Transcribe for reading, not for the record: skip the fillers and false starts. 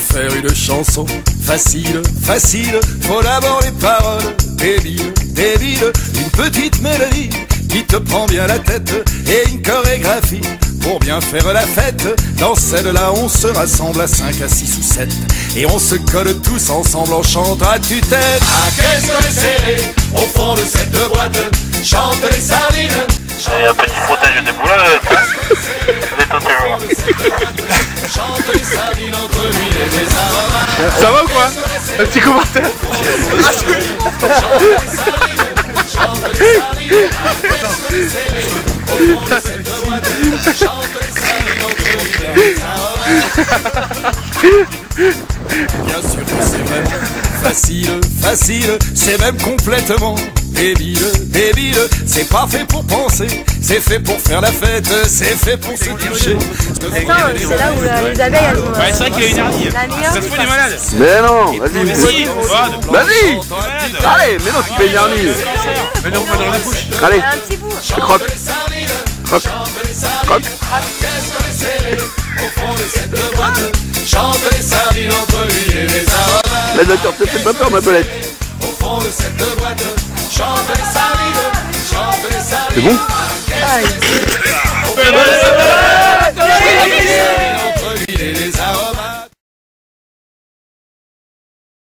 faire une chanson facile, facile, faut d'abord les paroles débiles, débiles, une petite mélodie qui te prend bien la tête et une chorégraphie pour bien faire la fête. Dans celle-là on se rassemble à 5, à 6 ou 7 et on se colle tous ensemble, on chante à tue-tête. À qu'est-ce que c'est serré au fond de cette boîte, chante les sardines. Et un petit frottage de boulettes. Ça va ou quoi? Un petit commentaire. Bien sûr que c'est même facile, facile, c'est même complètement débile, débile. C'est pas fait pour penser, c'est fait pour faire la fête, c'est fait pour se toucher. C'est là où les abeilles elles vont. Ouais, c'est vrai qu'il y a une hargne. Ça se fout des malades. Mais non, vas-y. Vas-y. Allez, mais non, tu fais une hargne. Mais non, pas dans la bouche. Allez, Un petit bout. croque. Croque. Croque. Chante les sardines entre lui et les aromates. La nature te fait pas peur, ma belette. Au fond de cette boîte, chante les sardines, chante les sardines. C'est bon? Ah,